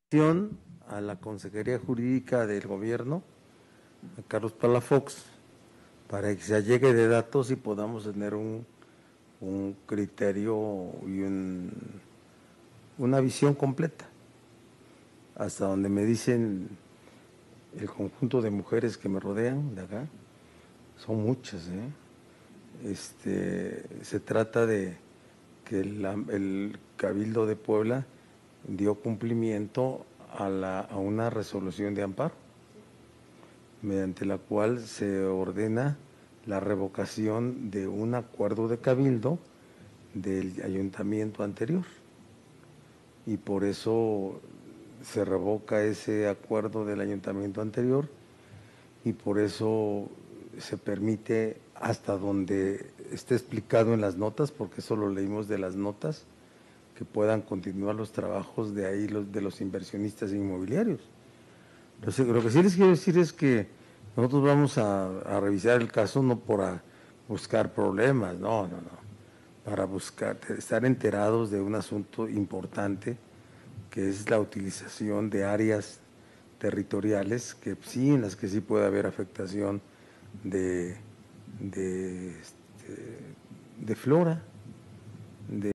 A la Consejería Jurídica del Gobierno, a Carlos Palafox, para que se allegue de datos y podamos tener un criterio y una visión completa. Hasta donde me dicen el conjunto de mujeres que me rodean de acá, son muchas, se trata de que el Cabildo de Puebla dio cumplimiento a una resolución de amparo, mediante la cual se ordena la revocación de un acuerdo de cabildo del ayuntamiento anterior. Y por eso se revoca ese acuerdo del ayuntamiento anterior y por eso se permite, hasta donde esté explicado en las notas, porque eso lo leímos de las notas, que puedan continuar los trabajos de ahí, de los inversionistas inmobiliarios. Lo que sí les quiero decir es que nosotros vamos a revisar el caso no para buscar problemas, no, para estar enterados de un asunto importante, que es la utilización de áreas territoriales que sí, en las que sí puede haber afectación de, de, de flora, de